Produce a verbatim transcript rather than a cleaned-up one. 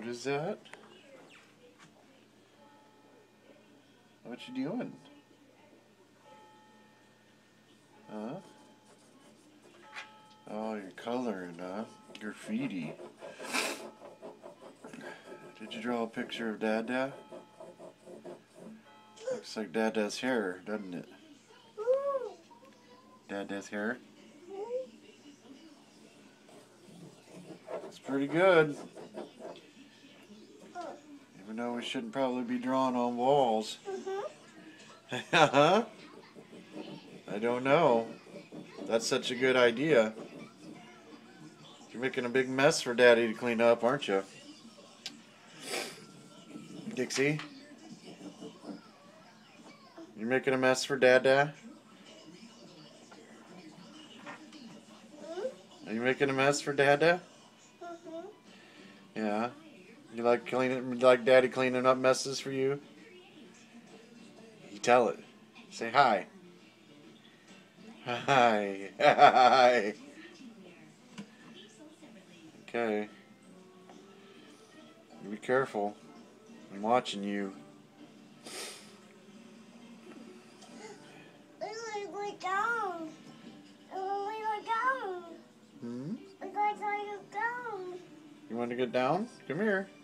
What is that? What you doing? Huh? Oh, you're coloring, huh? Graffiti. Did you draw a picture of Dada? Looks like Dada's hair, doesn't it? Dada's hair. It's pretty good. Even though we shouldn't probably be drawing on walls. Huh? I don't know. That's such a good idea. You're making a big mess for Daddy to clean up, aren't you? Dixie? You're making a mess for Dada? Are you making a mess for Dada? Yeah. You like cleaning, you like Daddy cleaning up messes for you? You tell it. Say hi. Hi. Hi. Okay. Be careful. I'm watching you. Hmm? You want to get down? Come here.